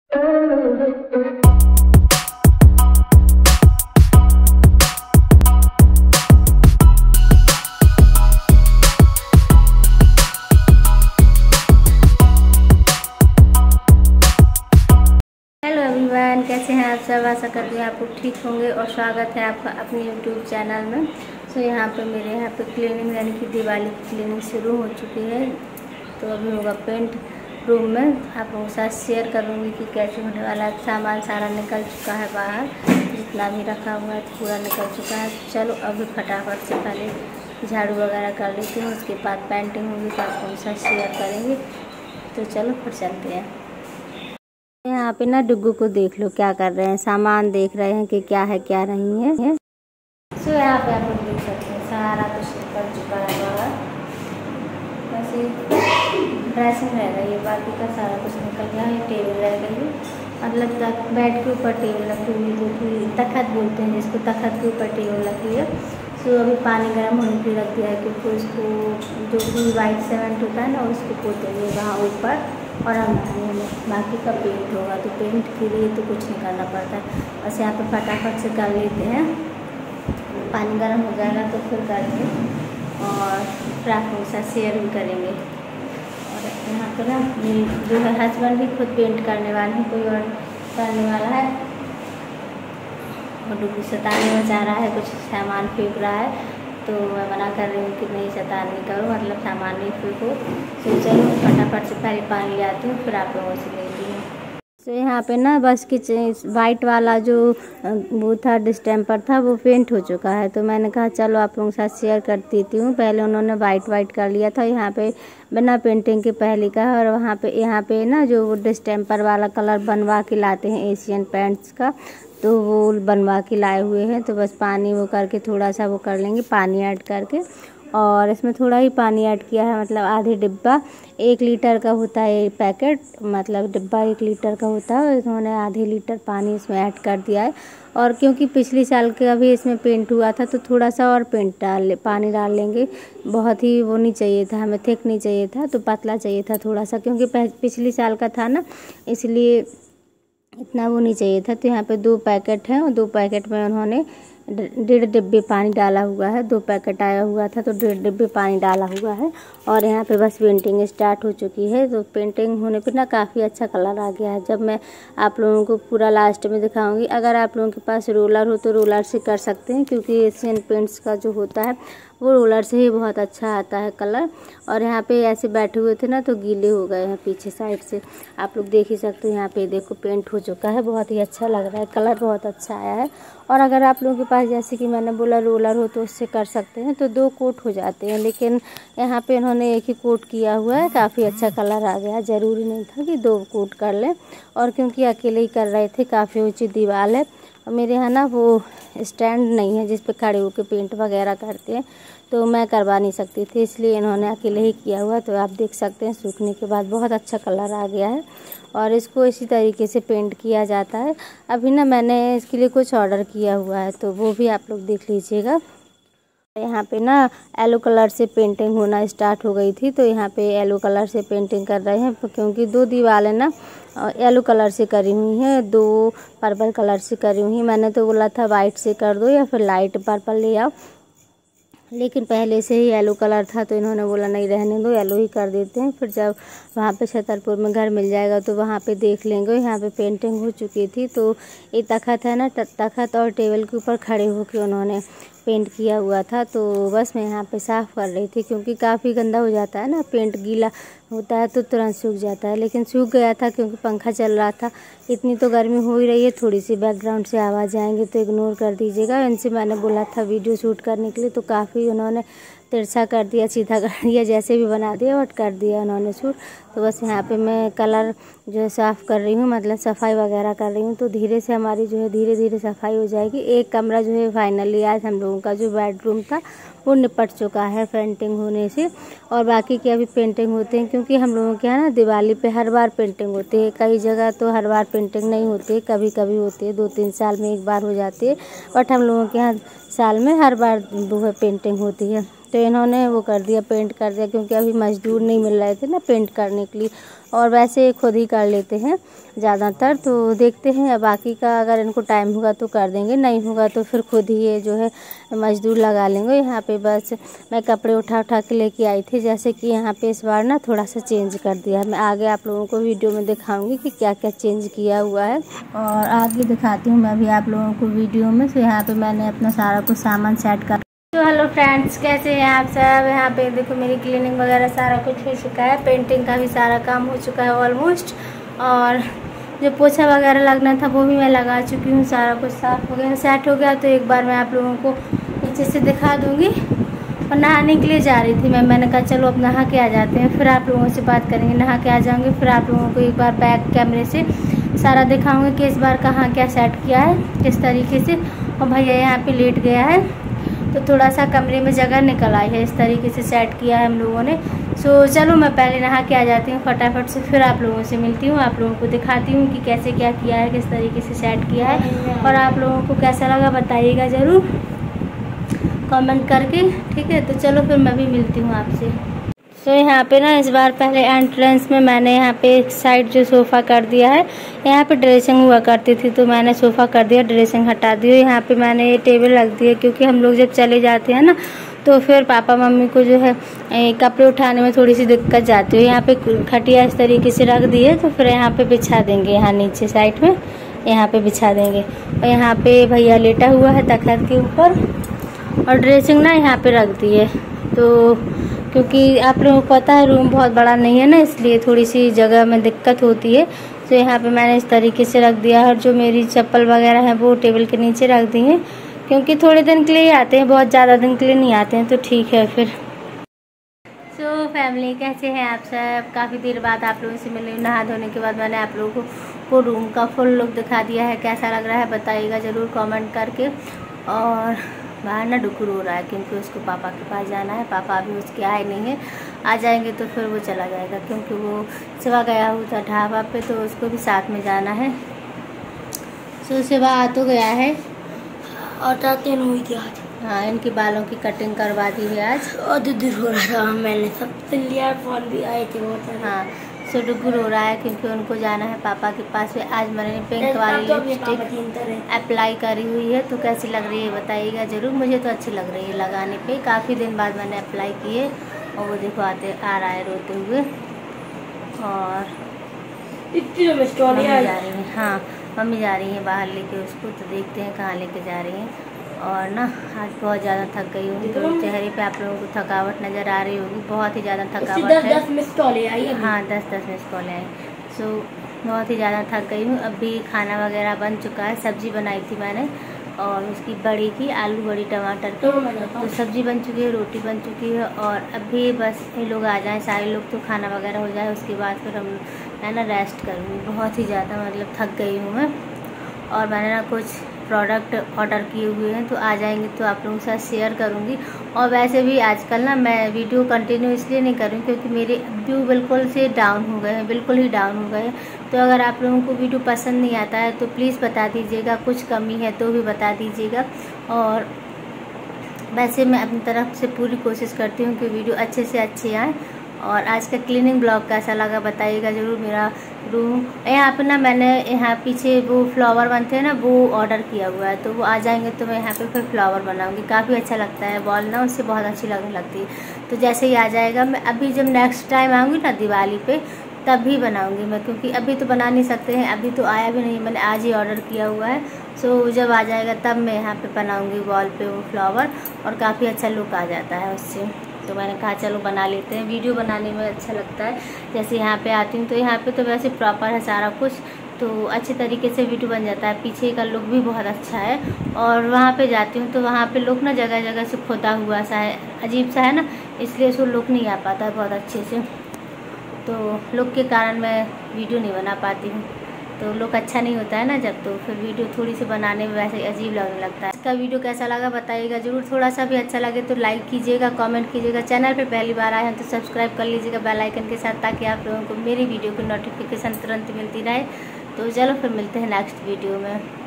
कैसे हैं आप सब। आशा करती हूँ आप लोग ठीक होंगे और स्वागत है आपका अपने YouTube चैनल में। सो यहाँ पे मेरे यहाँ पे क्लीनिंग यानी कि दिवाली की क्लीनिंग शुरू हो चुकी है। तो अभी होगा पेंट रूम में। आप लोगों के साथ शेयर करूँगी कि कैसे होने वाला है। सामान सारा निकल चुका है बाहर, जितना भी रखा हुआ है पूरा निकल चुका है। चलो अभी फटाफट से पहले झाड़ू वगैरह कर लेती हूँ, उसके बाद पेंटिंग होगी तो आप लोगों के साथ शेयर करेंगे। तो चलो फिर चलते हैं। यहाँ पे ना डुग्गू को देख लो क्या कर रहे हैं, सामान देख रहे हैं कि क्या है क्या नहीं है। सो यहाँ पे आप लोग देख सकते हैं सारा कुछ निकल चुका है बाहर। वैसे ड्रेसिंग रह गई है, बाकी का सारा कुछ निकल गया है। टेबल रह गई है, मतलब बेड के ऊपर टेबल रखी हुई, जो कि तखत बोलते हैं जिसको, तखत के ऊपर टेबल रखी है। सो अभी पानी गर्म होने के रख दिया है, क्योंकि उसको जो भी वाइट सीमेंट होता है ना उसको पोतेंगे वहाँ ऊपर और अलमारी में। बाकी का पेंट होगा, तो पेंट के लिए तो कुछ नहीं करना पड़ता है। बस यहाँ पे फटाफट से कर लेते हैं, पानी गर्म हो जाएगा तो फिर करेंगे और फिर आप लोगों के साथ शेयर भी करेंगे। और यहाँ पर ना मेरे जो है हस्बैंड भी खुद पेंट करने वाले हैं, कोई और करने वाला है। और डुग्गू सताने में जा रहा है, कुछ सामान फेंक रहा है, तो मैं मना कर रही हूँ कि नहीं शैतान नहीं करो, मतलब सामान नहीं फेंको। तो चलो फटाफट से पहले पानी ले आती हूँ, फिर आप लोगों से लेती हूँ। तो यहाँ पे ना बस किचन वाइट वाला जो वो था डिस्टेम्पर था वो पेंट हो चुका है। तो मैंने कहा चलो आप लोगों के साथ शेयर कर देती हूँ। पहले उन्होंने वाइट कर लिया था यहाँ पे बिना पेंटिंग के पहले का, और वहाँ पे यहाँ पे ना जो वो डिस्टेम्पर वाला कलर बनवा के लाते हैं एशियन पेंट्स का, तो वो बनवा के लाए हुए हैं। तो बस पानी वो करके थोड़ा सा वो कर लेंगे, पानी ऐड करके। और इसमें थोड़ा ही पानी ऐड किया है, मतलब आधे डिब्बा, 1 लीटर का होता है पैकेट, मतलब डिब्बा 1 लीटर का होता है। इन्होंने आधे लीटर पानी इसमें ऐड कर दिया है। और क्योंकि पिछले साल का भी इसमें पेंट हुआ था, तो थोड़ा सा और पानी डाल लेंगे। बहुत ही वो नहीं चाहिए था, हमें थिक नहीं चाहिए था, तो पतला चाहिए था थोड़ा सा, क्योंकि पिछले साल का था ना, इसलिए इतना वो नहीं चाहिए था। तो यहाँ पे 2 पैकेट हैं और 2 पैकेट में उन्होंने 1.5 डिब्बे पानी डाला हुआ है। 2 पैकेट आया हुआ था तो 1.5 डिब्बे पानी डाला हुआ है। और यहाँ पे बस पेंटिंग स्टार्ट हो चुकी है। तो पेंटिंग होने पे ना काफ़ी अच्छा कलर आ गया है। जब मैं आप लोगों को पूरा लास्ट में दिखाऊंगी। अगर आप लोगों के पास रोलर हो तो रोलर से कर सकते हैं, क्योंकि एशियन पेंट्स का जो होता है वो रोलर से ही बहुत अच्छा आता है कलर। और यहाँ पे ऐसे बैठे हुए थे ना तो गीले हो गए हैं पीछे साइड से, आप लोग देख ही सकते हैं। यहाँ पे देखो पेंट हो चुका है, बहुत ही अच्छा लग रहा है, कलर बहुत अच्छा आया है। और अगर आप लोगों के पास जैसे कि मैंने बोला रोलर हो तो उससे कर सकते हैं, तो 2 कोट हो जाते हैं। लेकिन यहाँ पे इन्होंने 1 ही कोट किया हुआ है, काफ़ी अच्छा कलर आ गया। ज़रूरी नहीं था कि 2 कोट कर लें, और क्योंकि अकेले ही कर रहे थे, काफ़ी ऊँची दीवार है और मेरे यहाँ ना वो स्टैंड नहीं है जिस पे खड़े होकर पेंट वगैरह करते हैं, तो मैं करवा नहीं सकती थी, इसलिए इन्होंने अकेले ही किया हुआ। तो आप देख सकते हैं सूखने के बाद बहुत अच्छा कलर आ गया है। और इसको इसी तरीके से पेंट किया जाता है। अभी ना मैंने इसके लिए कुछ ऑर्डर किया हुआ है, तो वो भी आप लोग देख लीजिएगा। यहाँ पे ना येलो कलर से पेंटिंग होना स्टार्ट हो गई थी, तो यहाँ पे येलो कलर से पेंटिंग कर रहे हैं, क्योंकि 2 दीवारें ना येलो कलर से करी हुई हैं, 2 पर्पल कलर से करी हुई हैं। मैंने तो बोला था वाइट से कर दो या फिर लाइट पर्पल ले आओ, लेकिन पहले से ही येलो कलर था, तो इन्होंने बोला नहीं रहने दो, येलो ही कर देते हैं। फिर जब वहाँ पे छतरपुर में घर मिल जाएगा तो वहाँ पे देख लेंगे। यहाँ पे पेंटिंग हो चुकी थी, तो ये तखत है ना, तखत और टेबल के ऊपर खड़े होकर उन्होंने पेंट किया हुआ था। तो बस मैं यहाँ पे साफ़ कर रही थी, क्योंकि काफ़ी गंदा हो जाता है ना, पेंट गीला होता है तो तुरंत सूख जाता है। लेकिन सूख गया था क्योंकि पंखा चल रहा था। इतनी तो गर्मी हो ही रही है, थोड़ी सी बैकग्राउंड से आवाज़ आएंगे तो इग्नोर कर दीजिएगा। इनसे मैंने बोला था वीडियो शूट करने के लिए, तो काफ़ी उन्होंने तिरछा कर दिया, सीधा कर दिया, जैसे भी बना दिया बट कर दिया उन्होंने शूट। तो बस यहाँ पे मैं कलर जो है साफ़ कर रही हूँ, मतलब सफाई वगैरह कर रही हूँ। तो धीरे से हमारी जो है धीरे धीरे सफाई हो जाएगी। एक कमरा जो है फाइनली आज हम लोगों का जो बेडरूम था वो निपट चुका है पेंटिंग होने से, और बाकी के अभी पेंटिंग होते हैं, क्योंकि हम लोगों के यहाँ ना दिवाली पे हर बार पेंटिंग होती है। कई जगह तो हर बार पेंटिंग नहीं होती है, कभी कभी होती है, 2-3 साल में एक बार हो जाती है, बट हम लोगों के यहाँ साल में हर बार वो है पेंटिंग होती है। तो इन्होंने वो कर दिया, पेंट कर दिया, क्योंकि अभी मजदूर नहीं मिल रहे थे ना पेंट करने के लिए, और वैसे खुद ही कर लेते हैं ज़्यादातर। तो देखते हैं बाकी का, अगर इनको टाइम होगा तो कर देंगे, नहीं होगा तो फिर खुद ही ये जो है मजदूर लगा लेंगे। यहाँ पे बस मैं कपड़े उठा के लेके आई थी, जैसे कि यहाँ पे इस बार ना थोड़ा सा चेंज कर दिया है। मैं आगे आप लोगों को वीडियो में दिखाऊंगी कि क्या क्या चेंज किया हुआ है, और आगे दिखाती हूँ मैं भी आप लोगों को वीडियो में। तो यहाँ पे मैंने अपना सारा कुछ सामान सेट कर। तो हेलो फ्रेंड्स, कैसे हैं आप सब। यहाँ पे देखो मेरी क्लीनिंग वगैरह सारा कुछ हो चुका है, पेंटिंग का भी सारा काम हो चुका है ऑलमोस्ट, और जो पोछा वगैरह लगना था वो भी मैं लगा चुकी हूँ। सारा कुछ साफ हो गया, सेट हो गया। तो एक बार मैं आप लोगों को नीचे से दिखा दूँगी। और नहाने के लिए जा रही थी मैंने कहा चलो अब नहा के आ जाते हैं, फिर आप लोगों से बात करेंगे। नहा के आ जाऊँगी, फिर आप लोगों को एक बार बैक कैमरे से सारा दिखाऊँगी कि इस बार कहाँ क्या सेट किया है, किस तरीके से। और भैया यहाँ पे लेट गया है, तो थोड़ा सा कमरे में जगह निकल आई है, इस तरीके से सेट किया है हम लोगों ने। सो चलो मैं पहले नहा के आ जाती हूँ फटाफट से, फिर आप लोगों से मिलती हूँ, आप लोगों को दिखाती हूँ कि कैसे क्या किया है, किस तरीके से सेट किया है, और आप लोगों को कैसा लगा बताइएगा ज़रूर कमेंट करके, ठीक है। तो चलो फिर मैं भी मिलती हूँ आपसे। तो यहाँ पे ना इस बार पहले एंट्रेंस में मैंने यहाँ पे साइड जो सोफ़ा कर दिया है, यहाँ पे ड्रेसिंग हुआ करती थी तो मैंने सोफ़ा कर दिया, ड्रेसिंग हटा दी। यहाँ पे मैंने ये टेबल रख दी है, क्योंकि हम लोग जब चले जाते हैं ना तो फिर पापा मम्मी को जो है कपड़े उठाने में थोड़ी सी दिक्कत जाती है। यहाँ पे खटिया इस तरीके से रख दी है, तो फिर यहाँ पे बिछा देंगे, यहाँ नीचे साइड में यहाँ पे बिछा देंगे। और यहाँ पे भैया लेटा हुआ है तखत के ऊपर, और ड्रेसिंग ना यहाँ पे रख दी है। तो क्योंकि आप लोगों को पता है रूम बहुत बड़ा नहीं है ना, इसलिए थोड़ी सी जगह में दिक्कत होती है। तो यहाँ पे मैंने इस तरीके से रख दिया है, और जो मेरी चप्पल वगैरह है वो टेबल के नीचे रख दी है, क्योंकि थोड़े दिन के लिए ही आते हैं, बहुत ज़्यादा दिन के लिए नहीं आते हैं, तो ठीक है फिर। सो फैमिली, कैसे हैं आप सब। काफ़ी देर बाद आप लोगों से मिले। नहा धोने के बाद मैंने आप लोगों को रूम का फुल लुक दिखा दिया है, कैसा लग रहा है बताइएगा ज़रूर कमेंट करके। और बाहर ना डुकुर हो रहा है, क्योंकि उसको पापा के पास जाना है। पापा अभी उसके आए नहीं है, आ जाएंगे तो फिर वो चला जाएगा, क्योंकि वो सिवा गया हुआ था ढाबा पे, तो उसको भी साथ में जाना है। सो सिवा आ तो गया है, और 3 हुई थी आज। हाँ, इनके बालों की कटिंग करवा दी है आज, और दूर हो रहा था, मैंने सब लिया, फोन भी आए थे बहुत सारे। हाँ, सो डुकुर हो रहा है, क्योंकि उनको जाना है पापा के पास। आज मैंने पिंक वाली लिपस्टिक अप्लाई करी हुई है, तो कैसी लग रही है बताइएगा ज़रूर। मुझे तो अच्छी लग रही है लगाने पे, काफ़ी दिन बाद मैंने अप्लाई की है। और वो देखो आ रहा है रोते हुए, और मम्मी जा रही है। हाँ, मम्मी जा रही है बाहर लेके उसको, तो देखते हैं कहाँ लेके जा रही हैं। और ना आज बहुत ज़्यादा थक गई हूँ, तो चेहरे पे आप लोगों को थकावट नज़र आ रही होगी, बहुत ही ज़्यादा थकावट है। 10 मिस कॉलें आई। हाँ, 10 मिस कॉलें आई। सो बहुत ही ज़्यादा थक गई हूँ। अभी खाना वगैरह बन चुका है, सब्ज़ी बनाई थी मैंने, और उसकी बड़ी की आलू बड़ी टमाटर की, तो सब्ज़ी बन चुकी है, रोटी बन चुकी है। और अभी बस ये लोग आ जाएँ सारे लोग, तो खाना वगैरह हो जाए, उसके बाद फिर मैं ना रेस्ट करूँगी। बहुत ही ज़्यादा मतलब थक गई हूँ मैं। और मैंने ना कुछ प्रोडक्ट ऑर्डर किए हुए हैं, तो आ जाएंगे तो आप लोगों के साथ शेयर करूंगी। और वैसे भी आजकल ना मैं वीडियो कंटिन्यू इसलिए नहीं कर रही हूँ, क्योंकि मेरे व्यू बिल्कुल से डाउन हो गए हैं, बिल्कुल ही डाउन हो गए हैं। तो अगर आप लोगों को वीडियो पसंद नहीं आता है तो प्लीज़ बता दीजिएगा, कुछ कमी है तो भी बता दीजिएगा। और वैसे मैं अपनी तरफ से पूरी कोशिश करती हूँ कि वीडियो अच्छे से अच्छे आए। और आज का क्लीनिंग ब्लॉग कैसा लगा बताइएगा ज़रूर। मेरा रूम यहाँ पे ना मैंने यहाँ पीछे वो फ्लावर बनते हैं ना, वो ऑर्डर किया हुआ है, तो वो आ जाएंगे तो मैं यहाँ पे फिर फ्लावर बनाऊंगी। काफ़ी अच्छा लगता है बॉल ना, उससे बहुत अच्छी लगने लगती है। तो जैसे ही आ जाएगा, मैं अभी जब नेक्स्ट टाइम आऊँगी ना दिवाली पे, तभी बनाऊँगी मैं, क्योंकि अभी तो बना नहीं सकते हैं, अभी तो आया भी नहीं, मैंने आज ही ऑर्डर किया हुआ है। सो जब आ जाएगा तब मैं यहाँ पे बनाऊँगी वॉल पे वो फ्लावर, और काफ़ी अच्छा लुक आ जाता है उससे। तो मैंने कहा चलो बना लेते हैं, वीडियो बनाने में अच्छा लगता है। जैसे यहाँ पे आती हूँ तो यहाँ पे तो वैसे प्रॉपर है सारा कुछ, तो अच्छे तरीके से वीडियो बन जाता है। पीछे का लुक भी बहुत अच्छा है। और वहाँ पे जाती हूँ तो वहाँ पे लुक ना जगह जगह से खोदा हुआ सा है, अजीब सा है ना, इसलिए उसको लुक नहीं आ पाता है बहुत अच्छे से। तो लुक के कारण मैं वीडियो नहीं बना पाती हूँ, तो लुक अच्छा नहीं होता है ना जब, तो फिर वीडियो थोड़ी सी बनाने में वैसे अजीब लगने लगता है। इसका वीडियो कैसा लगा बताइएगा ज़रूर। थोड़ा सा भी अच्छा लगे तो लाइक कीजिएगा, कमेंट कीजिएगा। चैनल पे पहली बार आए हैं तो सब्सक्राइब कर लीजिएगा बेल आइकन के साथ, ताकि आप लोगों को मेरी वीडियो की नोटिफिकेशन तुरंत मिलती रहे। तो चलो फिर मिलते हैं नेक्स्ट वीडियो में।